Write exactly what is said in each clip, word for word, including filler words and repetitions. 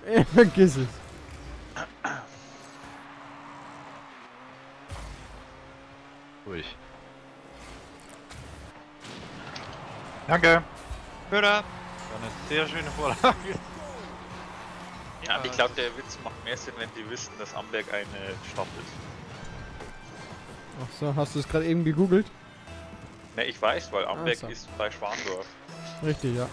Vergiss es. Ruhig. Danke. Bitte. War eine sehr schöne Vorlage. Ja, Ich glaube, der Witz macht mehr Sinn, wenn die wissen, dass Amberg eine Stadt ist. Ach so, hast du es gerade eben gegoogelt? Ne, ich weiß, weil Amberg so. ist bei Schwandorf. Richtig, ja.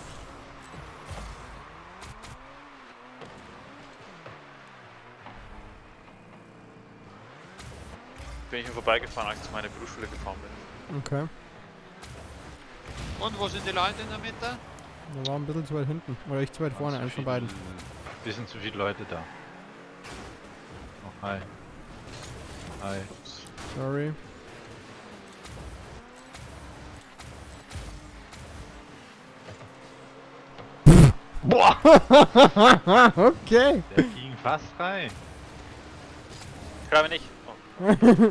Bin ich hier vorbeigefahren, als ich zu meiner Berufsschule gefahren bin. Okay. Und wo sind die Leute in der Mitte? Da war ein bisschen zu weit hinten. Oder ich zu weit vorne, eins von beiden. Bisschen zu viele Leute da. Oh, hi. Hi. Sorry. Boah! Okay. Der ging fast rein. Ich glaube nicht. Oh.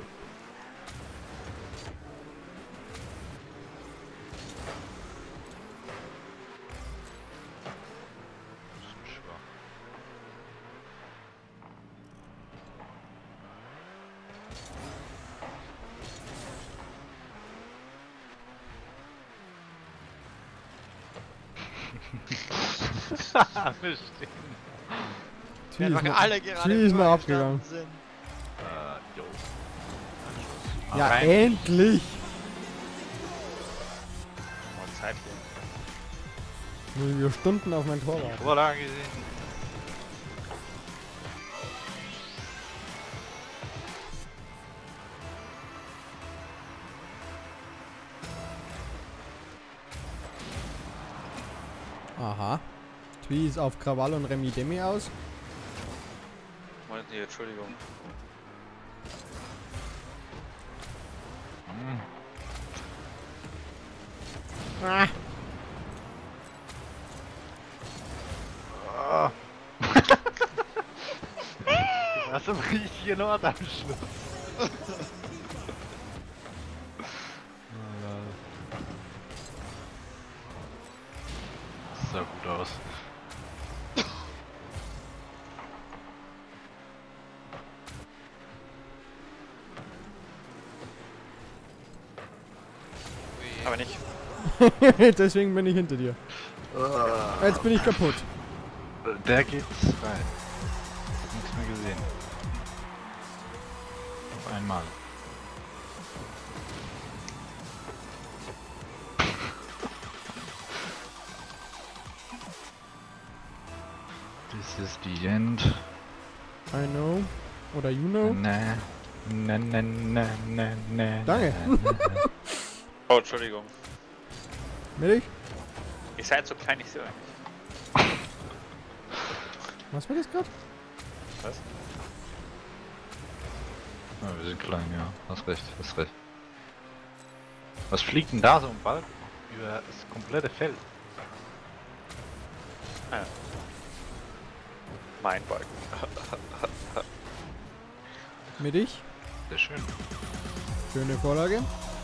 Alle stehen. Tschüss, Einfach mal- alle gerade Tschüss, mal vorgestanden abgegangen. sind. Äh, jo. Ja, Rein. endlich! Mal Zeit hier. Müssen wir Stunden auf mein Tor warten. Vorlage gesehen. Aha. Twi ist auf Krawall und Remi Demi aus. Moment, nee, Entschuldigung. Hm. Ah. Ah. Was im richtigen Ort am Schluss. Das sah gut aus. Aber nicht. Deswegen bin ich hinter dir. Jetzt bin ich kaputt. Der geht rein. Nichts mehr gesehen. Auf einmal. This is the end. I know. Oder you know. Ne, ne, ne, ne, ne, ne. Danke. ne, ne. Oh, Entschuldigung. Milch? Ihr seid so klein, ich sehe euch nicht. Was war das gerade? Was? Ja, wir sind klein, ja. Hast recht, hast recht. Was fliegt denn da so ein Ball über das komplette Feld? Ah, ja. Mein Balken. Mit ich? Sehr schön. Schöne Vorlage.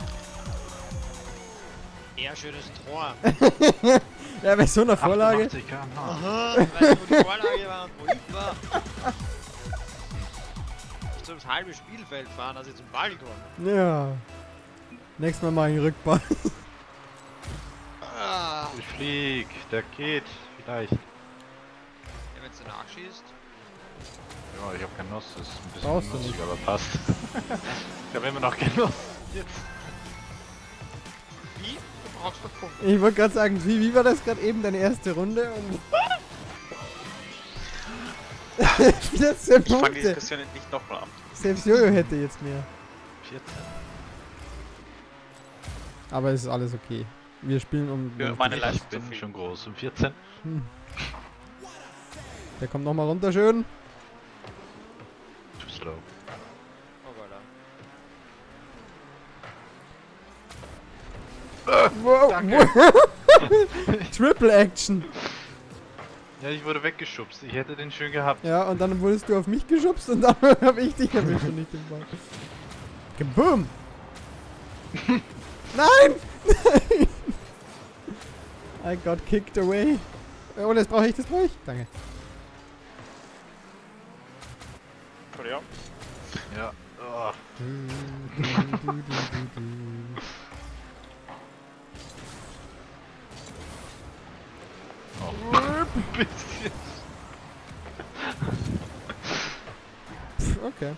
Eher schönes Tor. Ja, bei so einer Vorlage. achtundachtzig Kilometer pro Stunde. Aha, weißt du, wo die Vorlage war und wo ich war? Ich soll das halbe Spielfeld fahren, als ich zum Ball komme. Ja. Nächstes Mal mache ich einen Rückball. Ah, Ich flieg, der geht, vielleicht. ja, wenn du nachschießt. Ja, ich hab kein Nuss, das ist ein bisschen Brauchst du nussig, nicht. aber passt. Ich hab immer noch kein Nuss. Jetzt. Wie? Du brauchst doch Punkte. Ich wollte gerade sagen, wie, wie war das gerade eben deine erste Runde? Und vierzehn Ich fange die Punkte. Diskussion nicht nochmal an. Selbst Jojo hätte jetzt mehr. vierzehn. Aber es ist alles okay. Wir spielen um. Für meine Ich Leistung bin zu viel. schon groß. Um vierzehn. Hm. Der kommt nochmal runter schön. Too slow. Oh Gott. Wow, danke. Triple Action. Ja, ich wurde weggeschubst. Ich hätte den schön gehabt. Ja, und dann wurdest du auf mich geschubst und dann habe ich dich erwischt und nicht den Ball. Kaboom! Nein! Nein! I got kicked away. Oh, das brauche ich, das brauche ich. Danke. Entschuldigung. Ja. Oh. Du, du, du, du, du. Oh. Ein bisschen. Pff, okay.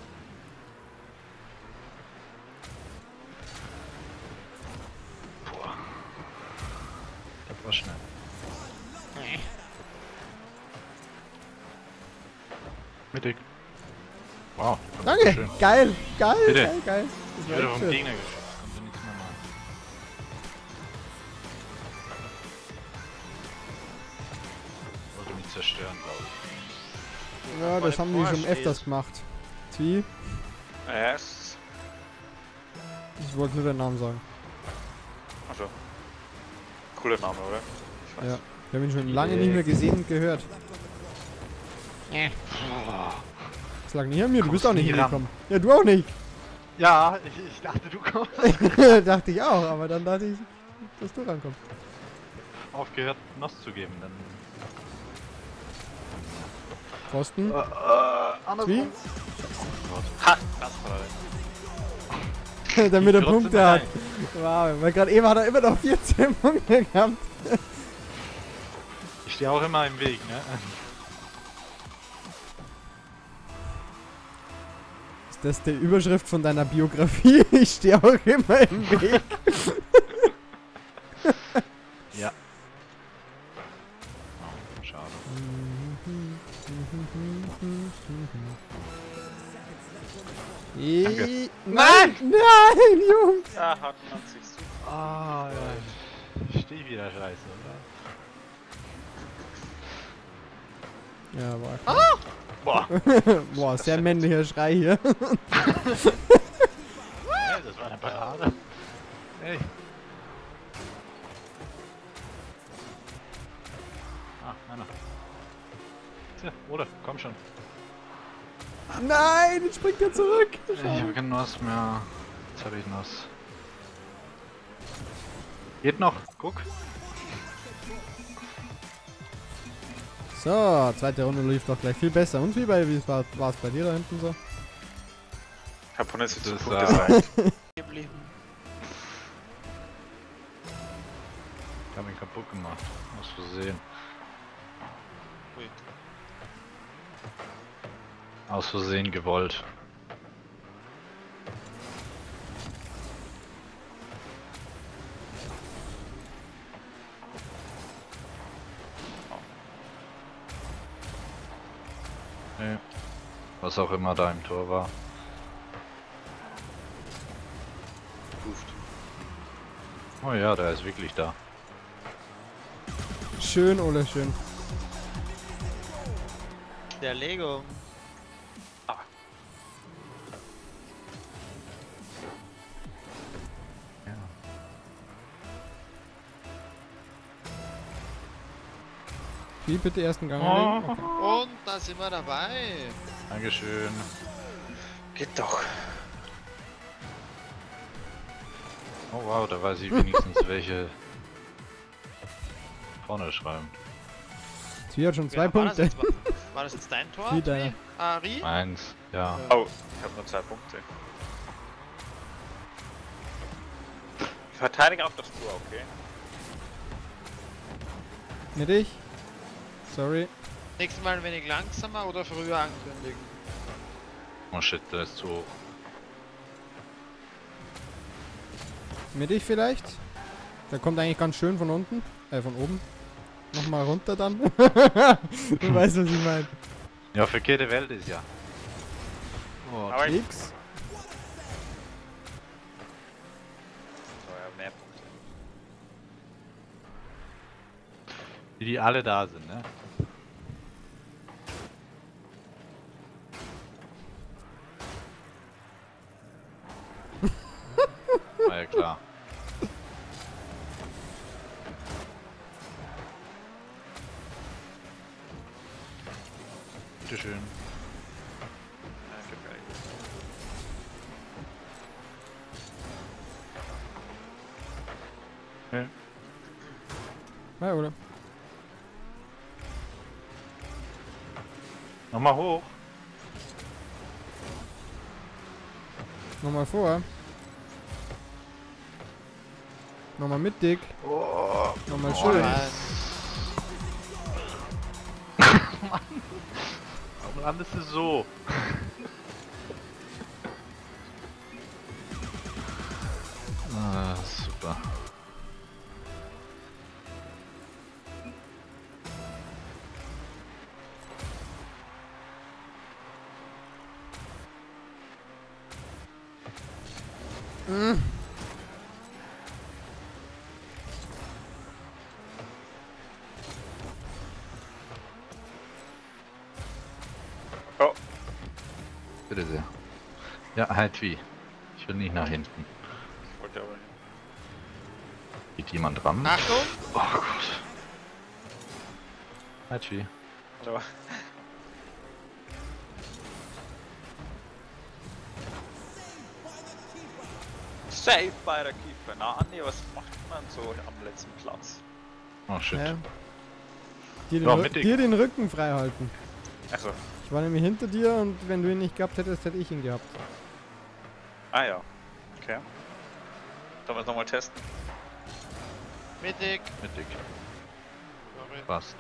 Boah. Das war schnell. Mittig. Wow. das war Danke! schön. Geil! Geil! Bitte. Geil! Geil! Ich Das werde war echt vom schön. Gegner geschossen. Kannst du nichts mehr machen. Wollte mich zerstören, glaube ich. Ja, das haben die schon Vorher öfters steht. gemacht. Zwie, Yes. ich wollte nur den Namen sagen. Also. Cooler Name, oder? Ich weiß. Ja. Wir haben ihn schon lange nicht mehr gesehen und gehört. Boah. Das lag nicht an mir, du bist Kommst auch nicht nie ran. hingekommen. Ja, du auch nicht. Ja, ich, ich dachte, du kommst. Dachte ich auch, aber dann dachte ich, dass du rankommst. Aufgehört, Nos zu geben, dann. Pfosten. Äh, äh, Wie? Ha! Das war der. Damit er Ich trotzdem Punkte hat. rein. Wow, weil gerade eben hat er immer noch vierzehn Punkte gehabt. Ich stehe auch immer im Weg, ne? Ist das die Überschrift von deiner Biografie? Ich stehe auch immer im Weg. Ja. Oh, schade. Danke. Nein! Nein, Jungs! Ja, hat man sich super. Ah, ja. Ich stehe wieder scheiße, oder? Ja, war Boah. Boah, sehr männlicher Schrei hier. Ja, das war eine Parade. Hey. Ah, einer. Tja, oder? Komm schon. Nein, jetzt springt er zurück. Ich habe kein Nuss mehr. Jetzt habe ich Nuss. Geht noch, guck. So, zweite Runde lief doch gleich viel besser. Und wie bei, wie war es bei dir da hinten so? Ich hab hundert siebzehn Das Punkte war- sein. Geblieben. Ich habe ihn kaputt gemacht. Aus Versehen. Ui. Aus Versehen gewollt. Nee. Was auch immer da im Tor war. Oh ja, der ist wirklich da. Schön, Ole, schön. Der Lego. Ja. Wie bitte ersten Gang Oh. anlegen? Okay. Und da sind wir dabei. Dankeschön. Geht doch. Oh wow, da weiß ich wenigstens welche vorne schreiben. Sie hat schon zwei Ja, war das Punkte. jetzt- War, war das jetzt dein Tor? Wie deiner. Ari? Eins, ja. Oh, ich habe nur zwei Punkte. Ich verteidige auch das Tor, okay? Mit ich? Sorry. Nächstes Mal ein wenig langsamer oder früher ankündigen. Oh shit, der ist zu hoch. Mit ich vielleicht? Der kommt eigentlich ganz schön von unten. Äh, von oben. Nochmal runter dann. Du weißt, was ich meine. Ja, verkehrte Welt ist ja. Oh, Aber ich... X. So, ja, mehr Punkte. wie die alle da sind, ne? War ja klar. Bitteschön. Danke, geil. Ja. Ja, oder? Nochmal hoch. Nochmal vor. Nochmal mittig. Oh, Nochmal oh, schön. Mann. warum landest du so? Ah, super. Mm. Oh, Bitte sehr. Ja, halt wie. Ich will nicht nach hinten. wollte aber nicht. Geht jemand ran? Achtung! Oh Gott. Halt wie. Hallo. Saved by the Keeper. Na, Andi, was macht man so am letzten Platz? Oh shit. Ja. Dir, den Ja, Rü- mittig. dir den Rücken frei halten. Achso. Ich war nämlich hinter dir und wenn du ihn nicht gehabt hättest, hätte ich ihn gehabt. Ah ja. Okay. Sollen wir es nochmal testen? Mittig! Mittig. Sorry. Passt.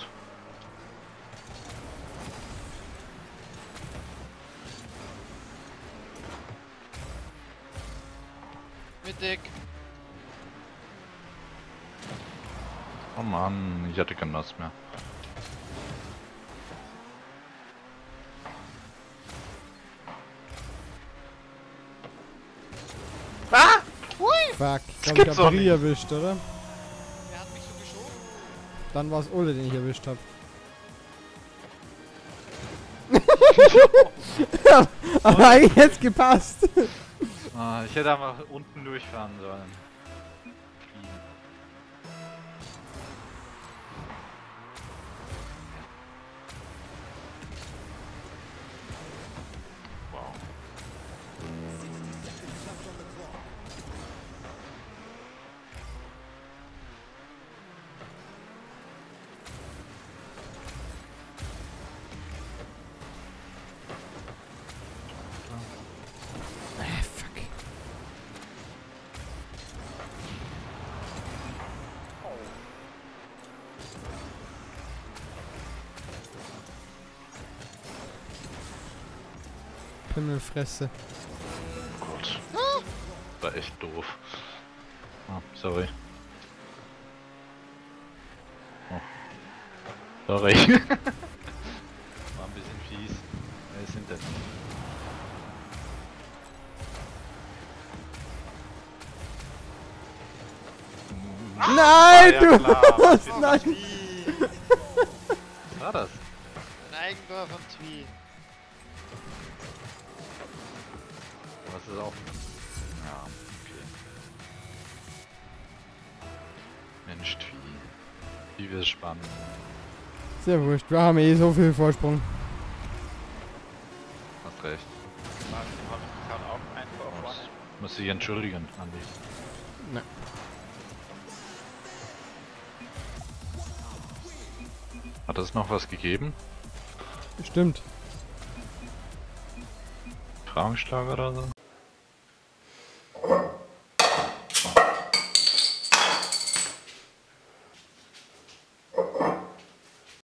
Mittig! Oh Mann, ich hatte kein Nass mehr. Ah! Hui! Fuck, Das hab ich gibt's doch Abri nicht. erwischt, oder? Er hat mich so geschoben. Dann war es Ole, den ich erwischt habe. Aber eigentlich hätte es gepasst. Ah, ich hätte einfach unten durchfahren sollen. Wow. Ah, fuck. Pimmelfresse. Oh Gott. War echt doof. Ah, sorry. Oh. Sorry. War ein bisschen fies. Wer ist hinter mir? Nein, ja du! klar. Nein! Twi! Was war das? Ein Eigentor von Twi. Was ist auch? Ja, okay. Mensch, Twi. Wie wird spannend. Sehr wurscht, wir haben eh so viel Vorsprung. Hast recht. Ich kann auch einfach Muss, muss dich entschuldigen, Andi. Na. Hat es noch was gegeben? Stimmt. Fragenschlag oder so?